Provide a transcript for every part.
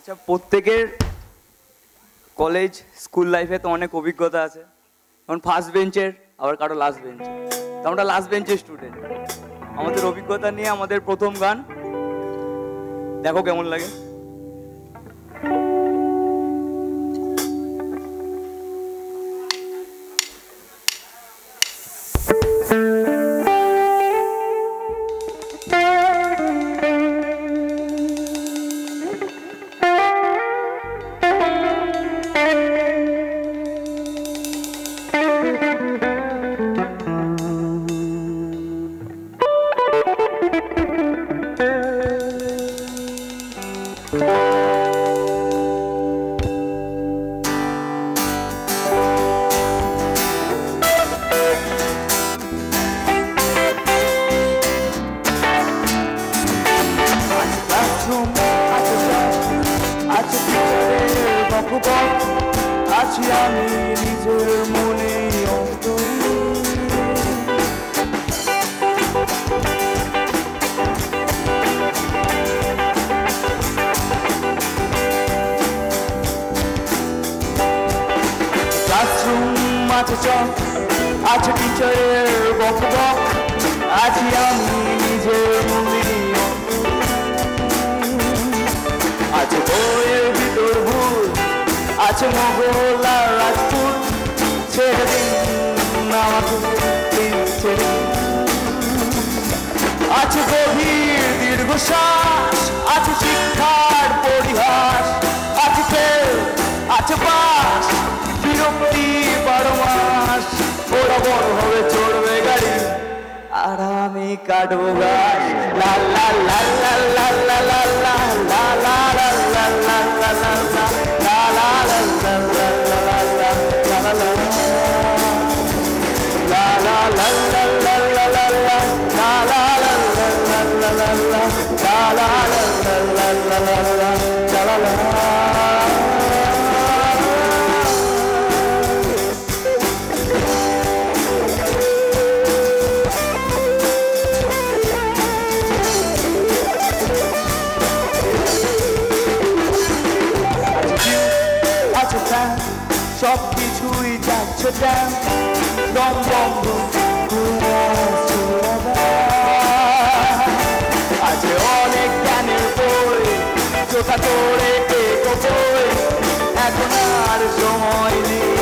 আচ্ছা, প্রত্যেকের college school লাইফে তো অনেক অভিজ্ঞতা আছে, যেমন ফার্স্ট বেঞ্চের, আবার কারো লাস্ট বেঞ্চের। তো আমরা লাস্ট বেঞ্চের স্টুডেন্ট, আমাদের অভিজ্ঞতা নিয়ে আমাদের প্রথম গান, দেখো কেমন লাগে। আছি আমি নিজের মনে ক্লাসরুম আছে চক, আছে টিচারের বকবক, আছি আমি নিজের মনে আছে বইয়ের ভিতর ভুল, আছে মোগল আর রাজপুত, ছেড়ে দিন আমাকে ছেড়ে দিন। আছে গভীর দীর্ঘশ্বাস, আছে শিক্ষার পরিহাস, আছে ফেল, আছে পাস, বিরক্তি 12 মাস। ওরা বড় হবে চড়বে গাড়ি, আর আমি কাটবো গাছ। লা লা লা লা লা লা লা লা লা লা লা লা লা লা লা লা সব কিছুই যাচ্ছে দম বন্ধ, আছে অনেক জ্ঞানের বই, চোখা তোড়ে টেকো বই, এখন আর সময় নেই।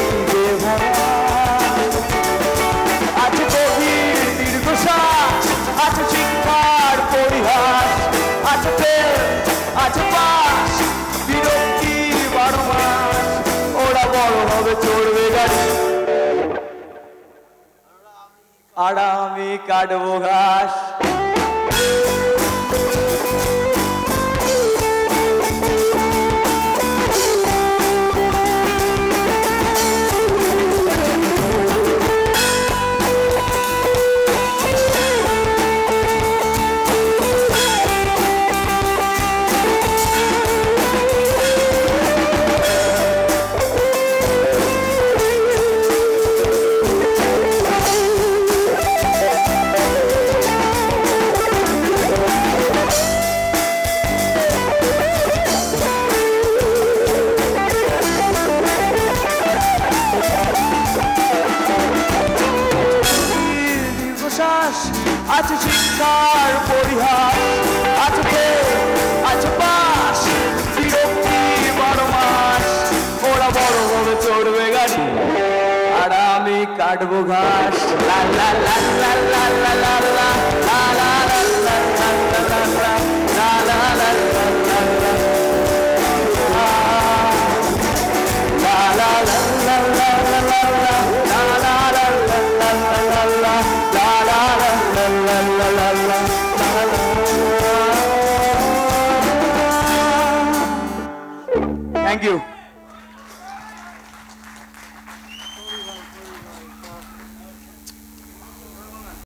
আছে গভীর দীর্ঘশ্বাস, আছে শিক্ষার পরিহাস, আছে ফেল, আছে পাস, বিরক্তি 12 মাস। ওরা বড় হবে চড়বে গাড়ি, আর আমি কাটবো ঘাস। আছে শিক্ষার পরিহাস, আছে ফেল, আছে পাস, বিরক্তি 12 মাস। ওরা বড় হবে চড়বে গাড়ি, আর আমি কাটবো ঘাস। লা লা লা লা লা লা লা লা লা লা লা লা লা লা লা লা লা Thank you.